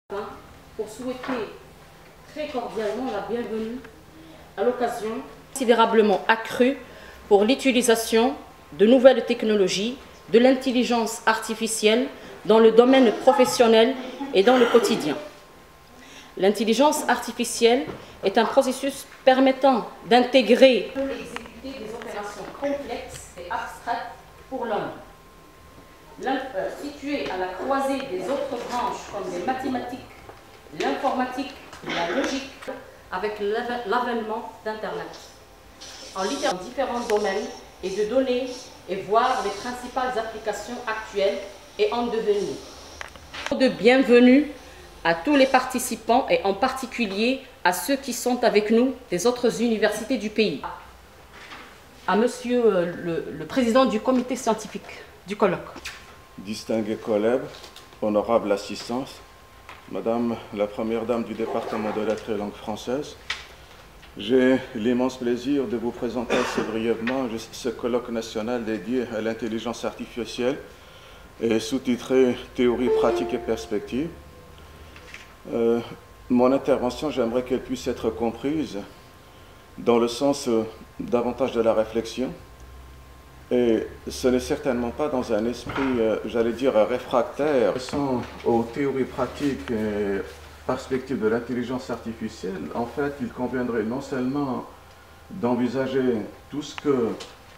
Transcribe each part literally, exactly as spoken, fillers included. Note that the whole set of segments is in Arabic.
Pour souhaiter très cordialement la bienvenue à l'occasion considérablement accrue pour l'utilisation de nouvelles technologies, de l'intelligence artificielle dans le domaine professionnel et dans le quotidien. L'intelligence artificielle est un processus permettant d'intégrer et exécuter des opérations complexes et abstraites pour l'homme. Située à la croisée des autres branches comme les mathématiques, l'informatique, la logique, avec l'avènement d'Internet. En littérature dans différents domaines et de donner et voir les principales applications actuelles et en devenir. De bienvenue à tous les participants et en particulier à ceux qui sont avec nous des autres universités du pays. À monsieur le, le président du comité scientifique du colloque. Distingués collègues, honorable assistance, Madame la Première Dame du département de lettres et langue française, j'ai l'immense plaisir de vous présenter assez brièvement ce colloque national dédié à l'intelligence artificielle et sous-titré « Théorie, pratique et perspective ». Euh, mon intervention, j'aimerais qu'elle puisse être comprise dans le sens euh, davantage de la réflexion. Et ce n'est certainement pas dans un esprit, euh, j'allais dire, réfractaire. Aux théories pratiques et perspectives de l'intelligence artificielle, en fait, il conviendrait non seulement d'envisager tout ce que...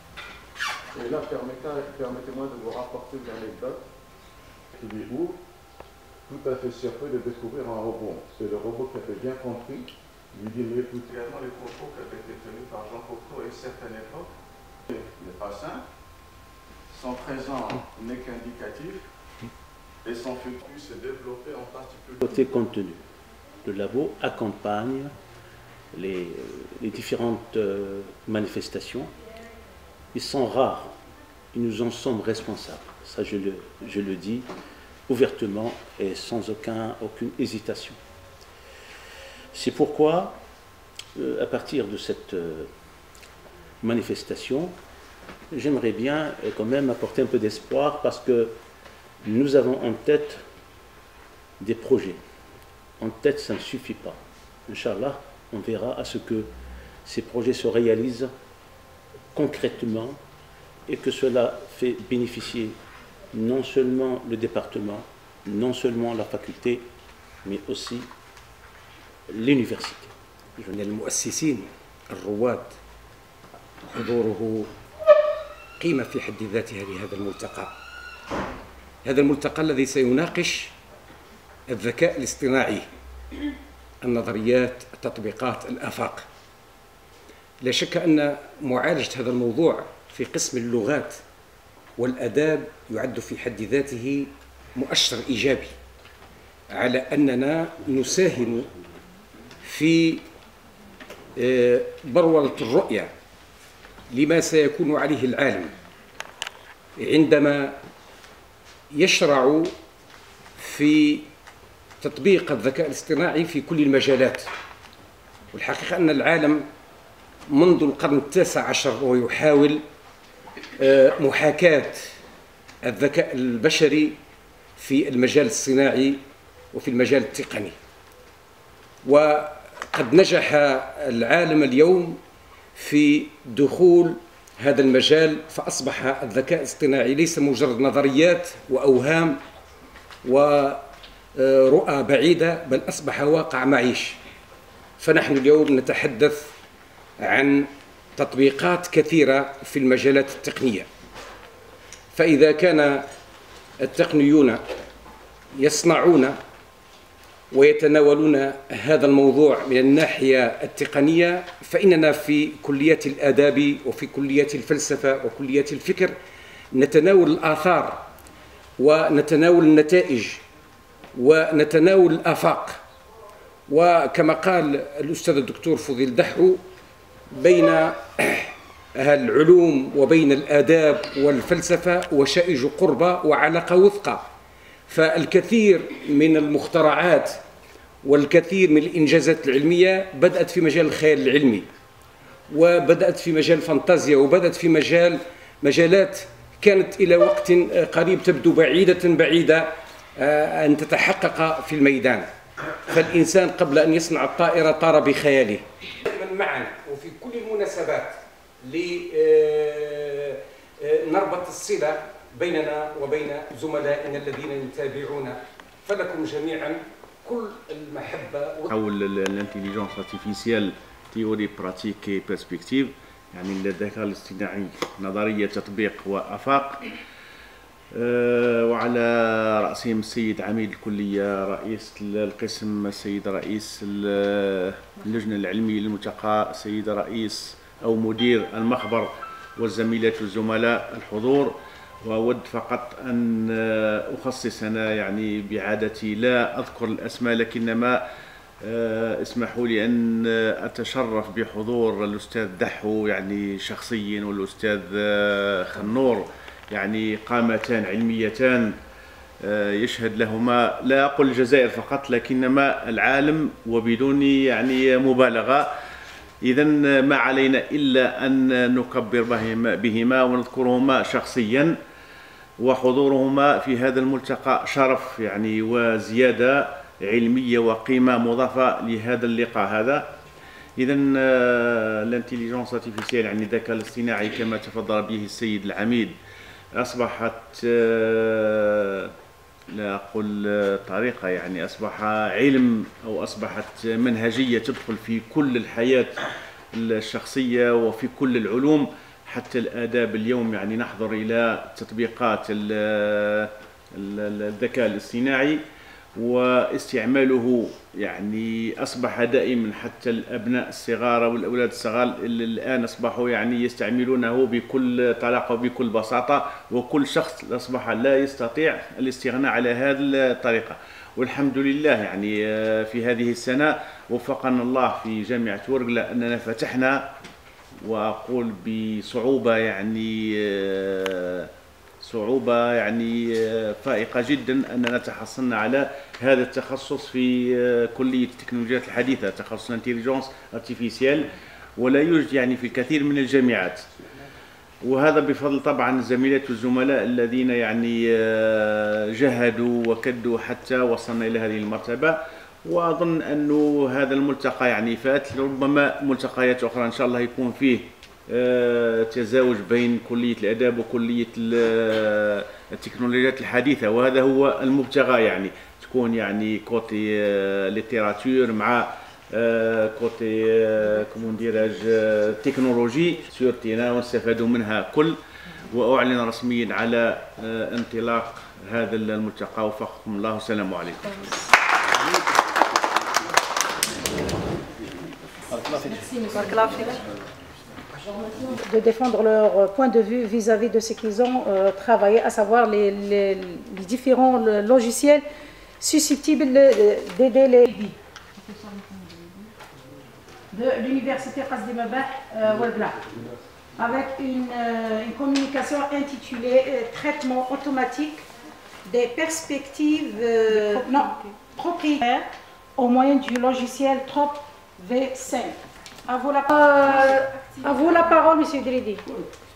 Et là, permettez-moi de vous rapporter une anecdote. Il est où, tout à fait surpris de découvrir un robot. Et le robot qui avait bien compris, lui dit, mais écoutez, également les propos qui avaient été tenus par Jean Cocteau à une certaine époque, n'est pas simple, son présent n'est qu'indicatif et son futur se développer en particulier. Côté contenu, le labo accompagne les, les différentes euh, manifestations. Ils sont rares et nous en sommes responsables. Ça, je le, je le dis ouvertement et sans aucun, aucune hésitation. C'est pourquoi, euh, à partir de cette euh, manifestation, j'aimerais bien quand même apporter un peu d'espoir parce que nous avons en tête des projets. En tête, ça ne suffit pas. Inch'Allah, on verra à ce que ces projets se réalisent concrètement et que cela fait bénéficier non seulement le département, non seulement la faculté, mais aussi l'université. المؤسسين الرواد حضوره قيمة في حد ذاتها لهذا الملتقى. هذا الملتقى الذي سيناقش الذكاء الاصطناعي، النظريات، التطبيقات، الآفاق. لا شك أن معالجة هذا الموضوع في قسم اللغات والآداب يعد في حد ذاته مؤشر إيجابي على أننا نساهم في برولة الرؤية لما سيكون عليه العالم عندما يشرع في تطبيق الذكاء الاصطناعي في كل المجالات. والحقيقة أن العالم منذ القرن التاسع عشر ويحاول محاكاة الذكاء البشري في المجال الصناعي وفي المجال التقني. وقد نجح العالم اليوم في دخول هذا المجال، فأصبح الذكاء الاصطناعي ليس مجرد نظريات وأوهام ورؤى بعيدة، بل أصبح واقع معيش. فنحن اليوم نتحدث عن تطبيقات كثيرة في المجالات التقنية. فإذا كان التقنيون يصنعون ويتناولون هذا الموضوع من الناحية التقنية، فإننا في كليات الآداب وفي كليات الفلسفة وكليات الفكر نتناول الآثار ونتناول النتائج ونتناول الآفاق. وكما قال الأستاذ الدكتور فضيل دحرو، بين العلوم وبين الآداب والفلسفة وشائج قربة وعلاقة وثقة. فالكثير من المخترعات والكثير من الإنجازات العلمية بدأت في مجال الخيال العلمي، وبدأت في مجال الفانتازيا، وبدأت في مجال مجالات كانت إلى وقت قريب تبدو بعيدة بعيدة أن تتحقق في الميدان. فالإنسان قبل أن يصنع الطائرة طار بخياله. دائما معا وفي كل المناسبات لنربط الصلة بيننا وبين زملائنا الذين يتابعون، فلكم جميعا كل المحبة. حول الانتليجنس ارتيفيسيال تيوري براتيك بيرسبكتيف، يعني الذكاء الاصطناعي نظرية تطبيق وآفاق، وعلى رأسهم السيد عميد الكلية، رئيس القسم السيد رئيس اللجنة العلمية للملتقى، السيد رئيس أو مدير المخبر، والزميلات والزملاء الحضور. وأود فقط أن أخصص أنا يعني بعادتي لا أذكر الأسماء، لكنما اسمحوا لي أن أتشرف بحضور الأستاذ دحو يعني شخصيا، والأستاذ خنور، يعني قامتان علميتان يشهد لهما لا أقول الجزائر فقط لكنما العالم وبدون يعني مبالغة. إذن ما علينا إلا أن نكبر بهما ونذكرهما شخصيا، وحضورهما في هذا الملتقى شرف يعني وزيادة علمية وقيمة مضافة لهذا اللقاء هذا. إذن الانتليجنس ارتيفيسيال يعني الذكاء الاصطناعي كما تفضل به السيد العميد أصبحت لا أقول طريقة، يعني أصبح علم أو أصبحت منهجية تدخل في كل الحياة الشخصية وفي كل العلوم حتى الآداب. اليوم يعني نحضر إلى تطبيقات الذكاء الاصطناعي واستعماله، يعني أصبح دائما حتى الأبناء الصغار والأولاد الصغار الآن أصبحوا يعني يستعملونه بكل طلاقة وبكل بساطة، وكل شخص أصبح لا يستطيع الاستغناء على هذه الطريقة. والحمد لله يعني في هذه السنة وفقنا الله في جامعة ورقلة أننا فتحنا، وأقول بصعوبة يعني صعوبة يعني فائقة جدا أننا تحصلنا على هذا التخصص في كلية التكنولوجيات الحديثة، تخصص انتليجنس ارتيفيسيال، ولا يوجد يعني في الكثير من الجامعات. وهذا بفضل طبعا الزميلات والزملاء الذين يعني جهدوا وكدوا حتى وصلنا إلى هذه المرتبة. وأظن أنه هذا الملتقى يعني فات، ربما ملتقيات أخرى إن شاء الله يكون فيه تزاوج بين كلية الآداب وكلية التكنولوجيات الحديثة، وهذا هو المبتغى، يعني تكون يعني كوتي ليتيراتور مع كوتي كومون ديراج تكنولوجي سورتينا ونستفادوا منها كل. وأعلن رسميا على انطلاق هذا الملتقى، وفقكم الله والسلام عليكم. de défendre leur point de vue vis-à-vis de ce qu'ils ont euh, travaillé, à savoir les, les, les différents logiciels susceptibles d'aider les de l'université Qasdi Mabah Ouelgla, avec une, euh, une communication intitulée euh, Traitement automatique des perspectives euh, non, propriétaires au moyen du logiciel T R O P V cinq. À vous la, euh, à vous la parole, Monsieur Dridi.